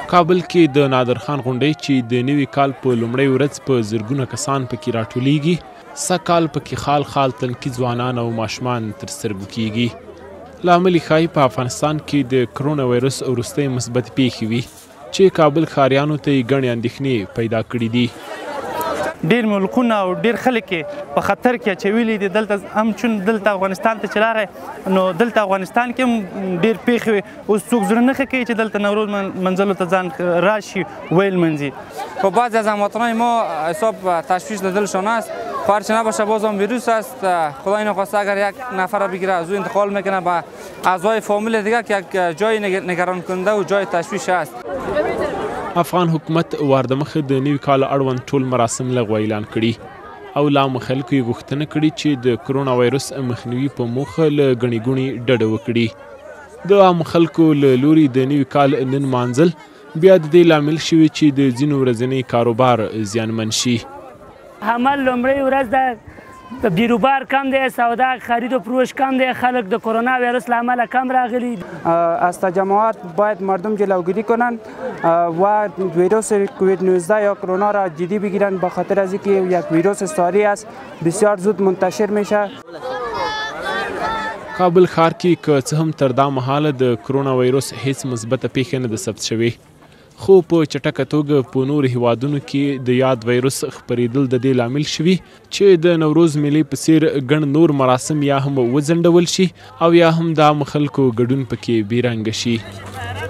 کابل کې د نادر خان غونډۍ چې د نوي کال په لومړۍ ورځ په زرګونه کسان پکې راټولیږي، سږکال پکې خال خال تنکي ځوانان او ماشومان تر سترګو کیږي. لامل یې ښایي په افغانستان کې د کرونا وایرس وروستۍ مثبت پیښې وي چې کابل ښاریانو ته یې ګڼې اندېښنې پیدا کړي دي. ډېر ملکونه او ډېر خلک یې په خطر کې اچولي دي. دلته هم چون دلته افغانستان ته چې راغی نو دلته افغانستان کې هم ډېر پیښې وي. اوس څوک زړه نه ښه کوي چې دلته نوروز منزلو ته ځان راشي ویل منزی. خب بعضی از هموطنان ما حساب تشویش در دلشان است، هرچه نباشه باز هم ویروس است. خدای نخواسته اگر یک نفر را بگیره از او انتقال میکنه به اعضای فامیل دیگر که یک جای نگران کننده و جای تشویش است. افغان حکومت وارده مخه د نوي کال اړوند ټول مراسم لغوه اعلان کړي او له عامو خلکو یې غوښتنه کړې چې د کرونا وایرس مخنیوي په موخه له ګڼې ګوڼې ډډه وکړي. د عامو خلکو له لوري د نوي کال نن مانځل بیا د دې لامل شوي چې د ځینو ورځنی کاروبار زیانمن شي. عمل لومړۍ ورځ ده، بیروبار کم دی، سودا خرید و فروش کم دی، خلک د کرونا ویروس له امله کم راغلی. از تجمعات باید مردم جلوگیری کنند و ویروس کووید 19 یا کرونا را جدی بگیرند، به خاطر از اینکه یک ویروس ساری است، بسیار زود منتشر میشه. کابل ښار کې که څه هم تر دا مهاله د کرونا وایرس هیڅ مثبته پیښه نه ده ثبت شوې، خو په چټکه توګه په نورو هیوادونو کې د یاد وایرس خپرېدل د دې لامل شوي چې د نوروز میلې په څیر ګڼ نور مراسم یا هم وځنډول شي او یا هم د عامو خلکو ګډون پکې بې رنګه شي.